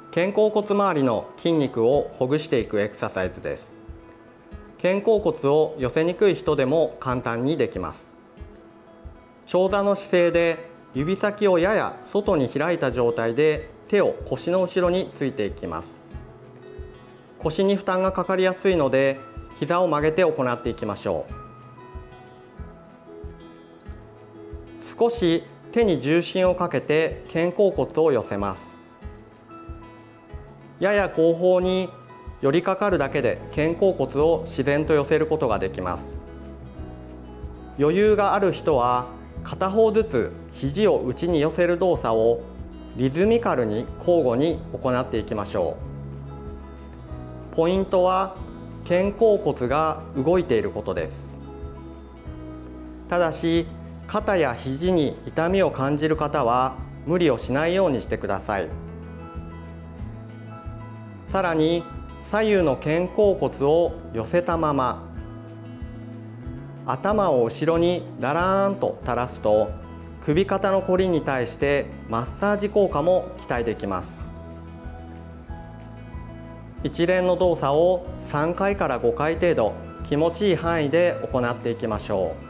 肩甲骨周りの筋肉をほぐしていくエクササイズです。肩甲骨を寄せにくい人でも簡単にできます。長座の姿勢で指先をやや外に開いた状態で手を腰の後ろについていきます。腰に負担がかかりやすいので膝を曲げて行っていきましょう。少し手に重心をかけて肩甲骨を寄せます。やや後方に寄りかかるだけで肩甲骨を自然と寄せることができます。余裕がある人は片方ずつ肘を内に寄せる動作をリズミカルに交互に行っていきましょう。ポイントは肩甲骨が動いていることです。ただし肩や肘に痛みを感じる方は無理をしないようにしてください。さらに左右の肩甲骨を寄せたまま頭を後ろにだらーんと垂らすと首肩のこりに対してマッサージ効果も期待できます。一連の動作を3回から5回程度気持ちいい範囲で行っていきましょう。